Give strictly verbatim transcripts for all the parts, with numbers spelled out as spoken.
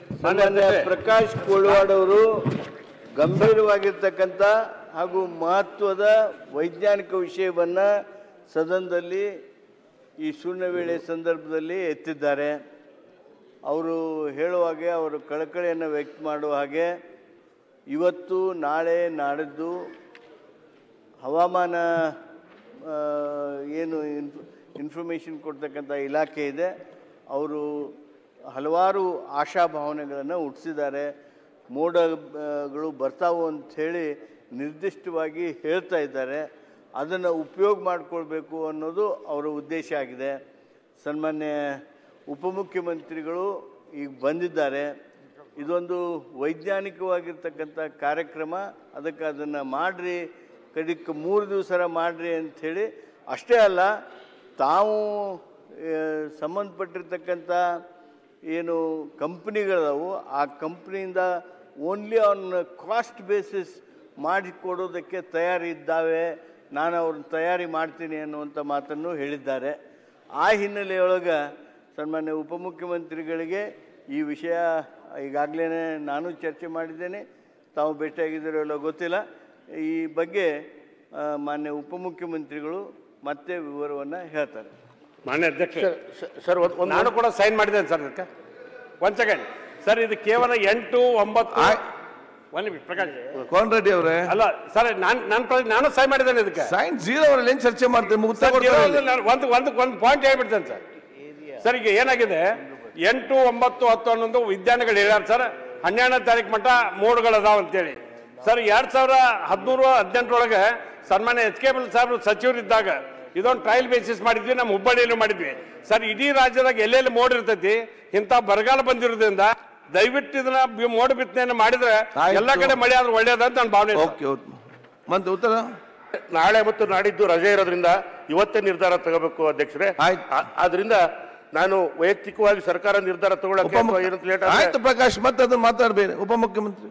ಸನ್ಮಾನ್ಯ ಪ್ರಕಾಶ್ ಕೋಳಿವಾಡ್ ಅವರು ಗಂಭೀರವಾಗಿರ್ತಕ್ಕಂಥ ಹಾಗೂ ಮಹತ್ವದ ವೈಜ್ಞಾನಿಕ ವಿಷಯವನ್ನು ಸದನದಲ್ಲಿ ಈ ಶೂನ್ಯ ವೇಳೆ ಸಂದರ್ಭದಲ್ಲಿ ಎತ್ತಿದ್ದಾರೆ. ಅವರು ಹೇಳುವಾಗೆ ಅವರು ಕಳಕಳಿಯನ್ನು ವ್ಯಕ್ತ ಮಾಡುವ ಹಾಗೆ ಇವತ್ತು ನಾಳೆ ನಾಡಿದ್ದು ಹವಾಮಾನ ಏನು ಇನ್ಫಾರ್ಮೇಷನ್ ಕೊಡ್ತಕ್ಕಂಥ ಇಲಾಖೆ ಇದೆ, ಅವರು ಹಲವಾರು ಆಶಾಭಾವನೆಗಳನ್ನು ಹುಟ್ಟಿಸಿದ್ದಾರೆ. ಮೋಡಗಳು ಬರ್ತಾವು ಅಂಥೇಳಿ ನಿರ್ದಿಷ್ಟವಾಗಿ ಹೇಳ್ತಾ ಇದ್ದಾರೆ. ಅದನ್ನು ಉಪಯೋಗ ಮಾಡಿಕೊಳ್ಬೇಕು ಅನ್ನೋದು ಅವರ ಉದ್ದೇಶ ಆಗಿದೆ. ಸನ್ಮಾನ್ಯ ಉಪಮುಖ್ಯಮಂತ್ರಿಗಳು ಈಗ ಬಂದಿದ್ದಾರೆ. ಇದೊಂದು ವೈಜ್ಞಾನಿಕವಾಗಿರ್ತಕ್ಕಂಥ ಕಾರ್ಯಕ್ರಮ, ಅದಕ್ಕೆ ಅದನ್ನು ಮಾಡಿರಿ, ಕಡಿಕ್ಕೆ ಮೂರು ದಿವಸ ಮಾಡಿರಿ ಅಂಥೇಳಿ. ಅಷ್ಟೇ ಅಲ್ಲ, ತಾವು ಸಂಬಂಧಪಟ್ಟಿರ್ತಕ್ಕಂಥ ಏನು ಕಂಪ್ನಿಗಳವು ಆ ಕಂಪ್ನಿಯಿಂದ ಓನ್ಲಿ ಆನ್ ಕಾಸ್ಟ್ ಬೇಸಿಸ್ ಮಾಡಿಕೊಡೋದಕ್ಕೆ ತಯಾರಿದ್ದಾವೆ, ನಾನು ಅವ್ರನ್ನ ತಯಾರಿ ಮಾಡ್ತೀನಿ ಅನ್ನುವಂಥ ಮಾತನ್ನು ಹೇಳಿದ್ದಾರೆ. ಆ ಹಿನ್ನೆಲೆಯೊಳಗೆ ಸನ್ಮಾನ್ಯ ಉಪಮುಖ್ಯಮಂತ್ರಿಗಳಿಗೆ ಈ ವಿಷಯ ಈಗಾಗಲೇ ನಾನು ಚರ್ಚೆ ಮಾಡಿದ್ದೇನೆ, ತಾವು ಭೇಟಿಯಾಗಿದ್ದೀರೋ ಇಲ್ಲೋ ಗೊತ್ತಿಲ್ಲ. ಈ ಬಗ್ಗೆ ಮಾನ್ಯ ಉಪಮುಖ್ಯಮಂತ್ರಿಗಳು ಮತ್ತೆ ವಿವರವನ್ನು ಹೇಳ್ತಾರೆ. ಮಾನ್ಯ ಅಧ್ಯಕ್ಷ ಸರ್, ನಾನು ಕೂಡ ಸೈನ್ ಮಾಡಿದ್ದೇನೆ ಸರ್. ಅದಕ್ಕೆ ಒಂದು ಸೆಕೆಂಡ್ ಸರ್, ಇದು ಕೇವಲ ಎಂಟು ಒಂಬತ್ತು ಒಂದು ನಿಮಿಷ ಪ್ರಕಾಶ್ ಕೋನ್ ರೆಡ್ಡಿ ಅವರೇ. ಅಲ್ಲ ಸರ್, ನಾನು ನಾನು ನಾನು ಸೈನ್ ಮಾಡಿದ್ದೇನೆ. ಇದಕ್ಕೆ ಸೈನ್ ಜೀರೋ ಅವರಲ್ಲಿ ಏನು ಚರ್ಚೆ ಮಾಡ್ತೇವೆ? ಒಂದು ಒಂದು ಒಂದು ಪಾಯಿಂಟ್ ಹೇಳ್ಬಿಡ್ತೇನೆ ಸರ್. ಸರ್, ಈಗ ಏನಾಗಿದೆ, ಎಂಟು ಒಂಬತ್ತು ಹತ್ತು ಹನ್ನೊಂದು ವಿಜ್ಞಾನಿಗಳು ಹೇಳ್ಯಾರ ಸರ್, ಹನ್ನೆರಡನೇ ತಾರೀಕು ಮಟ್ಟ ಮೋಡ್ಗಳದಾವ ಅಂತೇಳಿ. ಸರ್, ಎರಡ್ ಸಾವಿರ ಹದಿಮೂರು ಹದಿನೆಂಟರೊಳಗೆ ಸನ್ಮಾನ್ಯ ಎಚ್ ಕೆ ಪಾಟೀಲ್ ಸಾಹೇಬರು ಸಚಿವರಿದ್ದಾಗ ಇದೊಂದು ಟ್ರಯಲ್ ಬೇಸಿಸ್ ಮಾಡಿದ್ವಿ, ನಮ್ಮ ಹುಬ್ಬಳ್ಳಿಯಲ್ಲೂ ಮಾಡಿದ್ವಿ ಸರ್. ಇಡೀ ರಾಜ್ಯದಾಗ ಎಲ್ಲೆಲ್ಲಿ ಮೋಡ್ ಇರ್ತೈತಿ, ಇಂಥ ಬರಗಾಲ ಬಂದಿರೋದ್ರಿಂದ ದಯವಿಟ್ಟು ಇದನ್ನ ಮೋಡ ಬಿತ್ತನೆಯನ್ನು ಮಾಡಿದ್ರೆ ಎಲ್ಲ ಕಡೆ ಮಳೆ ಆದ್ರೆ ಒಳ್ಳೇದಂತ ನನ್ನ ಭಾವನೆ. ಮತ್ತೆ ಉತ್ತರ ನಾಳೆ ಮತ್ತು ನಾಡಿದ್ದು ರಜೆ ಇರೋದ್ರಿಂದ ಇವತ್ತೇ ನಿರ್ಧಾರ ತಗೋಬೇಕು ಅಧ್ಯಕ್ಷರೇ. ಆದ್ರಿಂದ ನಾನು ವೈಯಕ್ತಿಕವಾಗಿ ಸರ್ಕಾರ ನಿರ್ಧಾರ ತಗೊಳ್ಳಕ್ಕೆ ಆಯ್ತು ಪ್ರಕಾಶ್, ಮತ್ತೆ ಅದನ್ನ ಮಾತಾಡಬೇಡಿ ಉಪಮುಖ್ಯಮಂತ್ರಿ.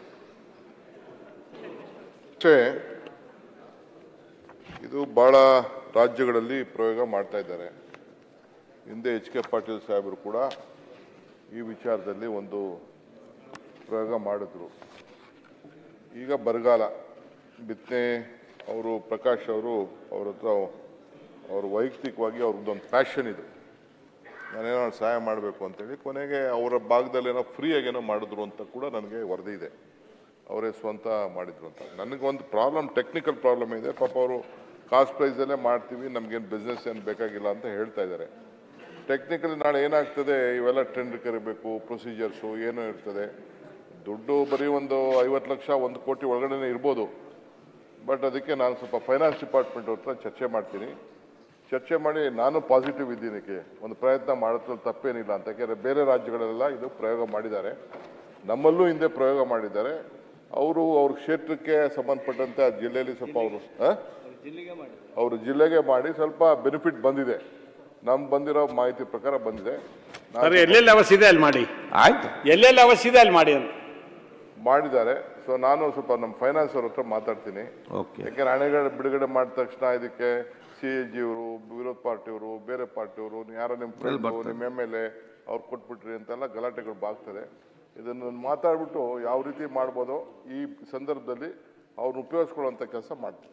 ಇದು ಬಹಳ ರಾಜ್ಯಗಳಲ್ಲಿ ಪ್ರಯೋಗ ಮಾಡ್ತಾ ಇದ್ದಾರೆ. ಹಿಂದೆ ಎಚ್ ಕೆ ಪಾಟೀಲ್ ಸಾಹೇಬರು ಕೂಡ ಈ ವಿಚಾರದಲ್ಲಿ ಒಂದು ಪ್ರಯೋಗ ಮಾಡಿದ್ರು. ಈಗ ಬರಗಾಲ ಬಿತ್ತನೆ ಅವರು ಪ್ರಕಾಶ್ ಅವರು ಅವ್ರ ಹತ್ರ ಅವರು ವೈಯಕ್ತಿಕವಾಗಿ ಅವ್ರದ್ದೊಂದು ಪ್ಯಾಷನ್ ಇದು, ನಾನೇನೋ ಸಹಾಯ ಮಾಡಬೇಕು ಅಂತೇಳಿ ಕೊನೆಗೆ ಅವರ ಭಾಗದಲ್ಲಿ ಏನೋ ಫ್ರೀಯಾಗಿ ಏನೋ ಮಾಡಿದ್ರು ಅಂತ ಕೂಡ ನನಗೆ ವರದಿ ಇದೆ. ಅವರೇ ಸ್ವಂತ ಮಾಡಿದ್ರು ಅಂತ. ನನಗೊಂದು ಪ್ರಾಬ್ಲಮ್, ಟೆಕ್ನಿಕಲ್ ಪ್ರಾಬ್ಲಮ್ ಇದೆ. ಪಾಪ ಅವರು ಕಾಸ್ಟ್ ಪ್ರೈಸಲ್ಲೇ ಮಾಡ್ತೀವಿ, ನಮಗೇನು ಬಿಸ್ನೆಸ್ ಏನು ಬೇಕಾಗಿಲ್ಲ ಅಂತ ಹೇಳ್ತಾ ಇದ್ದಾರೆ. ಟೆಕ್ನಿಕಲಿ ನಾಳೆ ಏನಾಗ್ತದೆ, ಇವೆಲ್ಲ ಟೆಂಡರ್ ಕರಿಬೇಕು, ಪ್ರೊಸೀಜರ್ಸು ಏನೋ ಇರ್ತದೆ. ದುಡ್ಡು ಬರೀ ಒಂದು ಐವತ್ತು ಲಕ್ಷ ಒಂದು ಕೋಟಿ ಒಳಗಡೆ ಇರ್ಬೋದು. ಬಟ್ ಅದಕ್ಕೆ ನಾನು ಸ್ವಲ್ಪ ಫೈನಾನ್ಸ್ ಡಿಪಾರ್ಟ್ಮೆಂಟ್ ಅವ್ರ ಹತ್ರ ಚರ್ಚೆ ಮಾಡ್ತೀನಿ. ಚರ್ಚೆ ಮಾಡಿ ನಾನು ಪಾಸಿಟಿವ್ ಇದ್ದೀನಕ್ಕೆ ಒಂದು ಪ್ರಯತ್ನ ಮಾಡೋದ್ರಲ್ಲಿ ತಪ್ಪೇನಿಲ್ಲ ಅಂತ. ಯಾಕೆಂದರೆ ಬೇರೆ ರಾಜ್ಯಗಳೆಲ್ಲ ಇದು ಪ್ರಯೋಗ ಮಾಡಿದ್ದಾರೆ, ನಮ್ಮಲ್ಲೂ ಹಿಂದೆ ಪ್ರಯೋಗ ಮಾಡಿದ್ದಾರೆ. ಅವರು ಅವ್ರ ಕ್ಷೇತ್ರಕ್ಕೆ ಸಂಬಂಧಪಟ್ಟಂತೆ ಆ ಜಿಲ್ಲೆಯಲ್ಲಿ ಸ್ವಲ್ಪ ಅವರು ಅವರು ಜಿಲ್ಲೆಗೆ ಮಾಡಿ ಸ್ವಲ್ಪ ಬೆನಿಫಿಟ್ ಬಂದಿದೆ. ನಮ್ಗೆ ಬಂದಿರೋ ಮಾಹಿತಿ ಪ್ರಕಾರ ಬಂದಿದೆ. ಎಲ್ಲೆಲ್ಲಿ ಅವಶ್ಯ ಇದೆ ಅಲ್ಲಿ ಮಾಡಿ. ಆಯ್ತು, ಎಲ್ಲೆಲ್ಲಿ ಅವಶ್ಯ ಇದೆ ಅಲ್ಲಿ ಮಾಡಿ ಅಂತ ಮಾಡಿದ್ದಾರೆ. ಸೊ ನಾನು ಸ್ವಲ್ಪ ನಮ್ಮ ಫೈನಾನ್ಸ್ ಅವ್ರ ಹತ್ರ ಮಾತಾಡ್ತೀನಿ. ಯಾಕೆಂದ್ರೆ ಹಣಗಳ ಬಿಡುಗಡೆ ಮಾಡಿದ ತಕ್ಷಣ ಇದಕ್ಕೆ ಸಿ ಎ ಜಿ ಅವರು, ವಿರೋಧ ಪಾರ್ಟಿಯವರು, ಬೇರೆ ಪಾರ್ಟಿಯವರು, ಯಾರೋ ನಿಮ್ಮ ಫ್ರೆಂಡ್, ನಿಮ್ಮ ಎಮ್ ಎಲ್ ಎ ಅವ್ರು ಕೊಟ್ಬಿಟ್ರಿ ಅಂತೆಲ್ಲ ಗಲಾಟೆಗಳು ಬಾಗ್ತದೆ. ಇದನ್ನು ಮಾತಾಡ್ಬಿಟ್ಟು ಯಾವ ರೀತಿ ಮಾಡ್ಬೋದೋ ಈ ಸಂದರ್ಭದಲ್ಲಿ ಅವ್ರನ್ನ ಉಪಯೋಗಿಸ್ಕೊಳ್ಳುವಂತ ಕೆಲಸ ಮಾಡ್ತೀವಿ.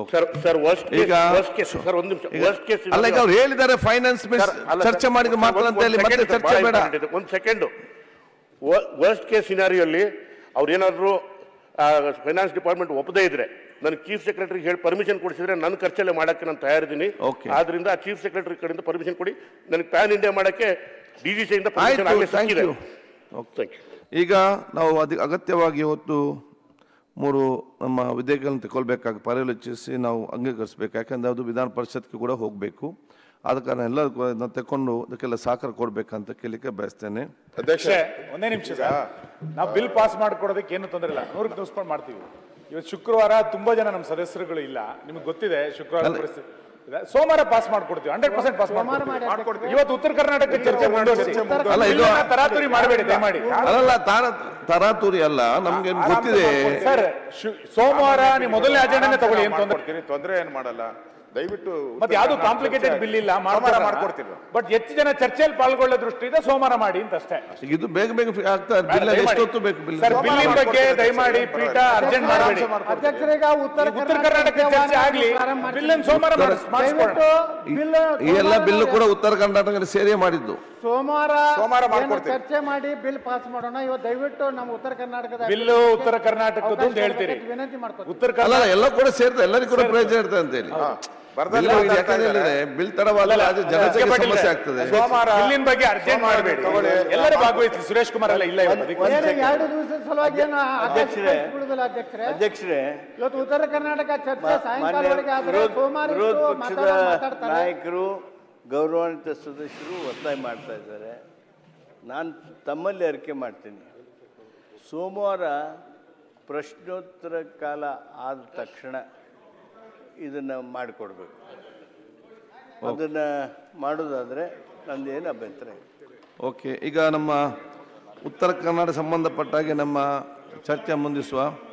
ಅಲ್ಲ, ಈಗ ಅವ್ರು ಹೇಳಿದ್ದಾರೆ ಫೈನಾನ್ಸ್ ಚರ್ಚೆ ಮಾಡಿದ ಮಾತ್ರ ಅಂತ ಹೇಳಿ ಮತ್ತೆ ಚರ್ಚೆ ಬೇಡ. ಒಂದು ಸೆಕೆಂಡ್, ವರ್ಸ್ಟ್ ಕೇಸ್ ಸಿನಾರಿಯಲ್ಲಿ ಅವ್ರು ಏನಾದ್ರು ಫೈನಾನ್ಸ್ ಡಿಪಾರ್ಟ್ಮೆಂಟ್ ಒಪ್ಪದೇ ಇದ್ರೆ ನನಗೆ ಚೀಫ್ ಸೆಕ್ರೆಟರಿ ಹೇಳಿ ಪರ್ಮಿಷನ್ ಕೊಡಿಸಿದ್ರೆ ನನ್ನ ಖರ್ಚಲ್ಲೇ ಮಾಡಕ್ಕೆ ನಾನು ತಯಾರಿದ್ದೀನಿ. ಆದ್ರಿಂದ ಆ ಚೀಫ್ ಸೆಕ್ರೆಟರಿ ಕಡೆಯಿಂದ ಪರ್ಮಿಷನ್ ಕೊಡಿ, ನನಗೆ ಪ್ಯಾನ್ ಇಂಡಿಯಾ ಮಾಡಕ್ಕೆ ಡಿ ಜಿ ಸಿಯಿಂದ ಪರ್ಮಿಷನ್ ಆಗಲಿ. ಈಗ ನಾವು ಅದ ಅಗತ್ಯವಾಗಿ ಇವತ್ತು ಮೂರು ನಮ್ಮ ವಿಧೇಯಕಗಳನ್ನು ತಗೊಳ್ಬೇಕಾಗಿ ಪರ್ಯಾಲೋಚಿಸಿ ನಾವು ಅಂಗೀಕರಿಸಬೇಕು. ಯಾಕಂದರೆ ಅದು ವಿಧಾನ ಪರಿಷತ್ಗೆ ಕೂಡ ಹೋಗಬೇಕು. ಆದ ಕಾರಣ ಎಲ್ಲರೂ ತಗೊಂಡು ಅದಕ್ಕೆಲ್ಲ ಸಹಕಾರ ಕೊಡ್ಬೇಕಂತ ಕೇಳಲಿಕ್ಕೆ ಬಯಸ್ತೇನೆ. ಅಧ್ಯಕ್ಷ, ಒಂದೇ ನಿಮಿಷ, ನಾವು ಬಿಲ್ ಪಾಸ್ ಮಾಡ್ಕೊಡೋದಕ್ಕೆ ಏನು ತೊಂದರೆ ಇಲ್ಲ, ನೂರಕ್ಕೆ ನೂಸ್ಕೊಂಡು ಮಾಡ್ತೀವಿ. ಇವತ್ತು ಶುಕ್ರವಾರ ತುಂಬಾ ಜನ ನಮ್ಮ ಸದಸ್ಯರುಗಳು ಇಲ್ಲ, ನಿಮ್ಗೆ ಗೊತ್ತಿದೆ ಶುಕ್ರವಾರ ಪರಿಸ್ಥಿತಿ. ಸೋಮವಾರ ಪಾಸ್ ಮಾಡ್ಕೊಡ್ತೀವಿ, ಹಂಡ್ರೆಡ್ ಪರ್ಸೆಂಟ್ ಪಾಸ್ ಮಾಡ್ಕೊಡ್ತೀವಿ. ಇವತ್ತು ಉತ್ತರ ಕರ್ನಾಟಕ ಚರ್ಚೆ ತರಾತುರಿ ಮಾಡಬೇಡಿ ದಯಮಾಡಿ. ಅಲ್ಲ, ತರಾತುರಿ ಅಲ್ಲ, ನಮ್ಗೆ ಗೊತ್ತಿದೆ ಸರ್. ಸೋಮವಾರ ನೀವು ಮೊದಲನೇ ಅಜೆಂಡಾನೇ ತಗೊಳ್ಳಿ, ಏನ್ ತೊಂದರೆ ತೊಂದರೆ ಏನ್ ಮಾಡಲ್ಲ. ದಯವಿಟ್ಟು ಮತ್ತೆ ಯಾವ್ದು ಕಾಂಪ್ಲಿಕೇಟೆಡ್ ಬಿಲ್ ಇಲ್ಲ ಮಾಡ್ಕೊಡ್ತೀವಿ. ಬಟ್ ಹೆಚ್ಚು ಜನ ಚರ್ಚೆಯಲ್ಲಿ ಪಾಲ್ಗೊಳ್ಳೋ ದೃಷ್ಟಿಯಿಂದ ಸೋಮವಾರ ಮಾಡಿ ಅಂತ ಅಷ್ಟೇ. ಇದು ಬೇಗ ಬೇಗ ಆಗ್ತಾ ಬಿಲ್ ಎಷ್ಟೊತ್ತು ಬೇಕು ಬಿಲ್ ಸರ್ ಬಿಲ್ಲಿನ ಬಗ್ಗೆ ದಯಮಾಡಿ ಪೀಠ ಅರ್ಜೆಂಟ್ ಮಾಡಬೇಡಿ. ಅಧ್ಯಕ್ಷರಿಗೆ ಉತ್ತರ ಉತ್ತರ ಕರ್ನಾಟಕ ಚರ್ಚೆ ಆಗ್ಲಿ, ಬಿಲ್ ಸೋಮವಾರ ಮಾಡಿಸ್ಕೊಡಿ. ಈ ಎಲ್ಲ ಬಿಲ್ ಕೂಡ ಉತ್ತರ ಕರ್ನಾಟಕದಲ್ಲಿ ಸೇರಿ ಮಾಡಿದ್ದು. ಸೋಮವಾರ ಸೋಮವಾರ ಏನು ಮಾಡ್ಕೊಡ್ತೀವಿ. ಚರ್ಚೆ ಮಾಡಿ ಬಿಲ್ ಪಾಸ್ ಮಾಡೋಣ. ಇವತ್ತು ದಯವಿಟ್ಟು ನಮ್ಮ ಉತ್ತರ ಕರ್ನಾಟಕದ ಬಿಲ್ಲು ಉತ್ತರ ಕರ್ನಾಟಕದ್ದು ಅಂತ ಹೇಳ್ತೀರಿ. ವಿನಂತಿ ಮಾಡ್ಕೊತೀವಿ. ಉತ್ತರ ಅಲ್ಲ ಕರ್ನಾಟಕ ಎಲ್ಲ ಕೂಡ ಸೇರ್ತದೆ, ಎಲ್ಲರಿಗೂ ಕೂಡ ಪ್ರಯೋಜನ ಇರ್ತದೆ ಅಂತ ಹೇಳಿ. ಬಿಲ್ ತಡವಾದ ಜನತೆಗೆ ಸಮಸ್ಯೆ ಆಗ್ತದೆ. ಸೋಮವಾರ ಬಿಲ್ಲಿನ ಬಗ್ಗೆ ಅರ್ಜೆಂಟ್ ಮಾಡಬೇಡಿ, ಎಲ್ಲರೂ ಭಾಗವಹಿಸಿ. ಸುರೇಶ್ ಕುಮಾರ್ ಎಲ್ಲ ಇಲ್ಲ ಇವತ್ತು. ಏನು ಎರಡು ದಿವಸದ ಸಲುವಾಗಿ ಏನು ಅಧ್ಯಕ್ಷರೇ ಬಿಡುದಿಲ್ಲ ಅಧ್ಯಕ್ಷರೇ. ಅಧ್ಯಕ್ಷರೇ ಇವತ್ತು ಉತ್ತರ ಕರ್ನಾಟಕ ಚರ್ಚೆ ಸಾಯಂಕಾಲವರೆಗೆ ಆದ್ರೆ ವಿರೋಧ ಸೋಮವಾರ ವಿರೋಧ ಇಟ್ಟು ಪಕ್ಷದ ಮಾತಾಡೋರು ಮಾತಾಡ್ತಾರೆ. ನಾಯಕರು ಗೌರವಾನ್ವಿತ ಸದಸ್ಯರು ಒತ್ತಾಯ ಮಾಡ್ತಾ ಇದ್ದಾರೆ. ನಾನು ತಮ್ಮಲ್ಲಿ ಅರಿಕೆ ಮಾಡ್ತೀನಿ, ಸೋಮವಾರ ಪ್ರಶ್ನೋತ್ತರ ಕಾಲ ಆದ ತಕ್ಷಣ ಇದನ್ನು ಮಾಡಿಕೊಡ್ಬೇಕು. ಅದನ್ನು ಮಾಡೋದಾದರೆ ನಂದೇನು ಅಭ್ಯಂತರ ಇಲ್ಲ. ಓಕೆ, ಈಗ ನಮ್ಮ ಉತ್ತರ ಕನ್ನಡ ಸಂಬಂಧಪಟ್ಟಾಗೆ ನಮ್ಮ ಚರ್ಚೆ ಮುಂದಿಸುವ